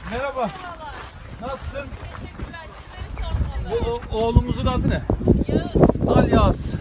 Merhaba. Merhabalar. Nasılsın? Teşekkürler. Sizleri sormalı. Bu oğlumuzun adı ne? Yağız. Al Yağız.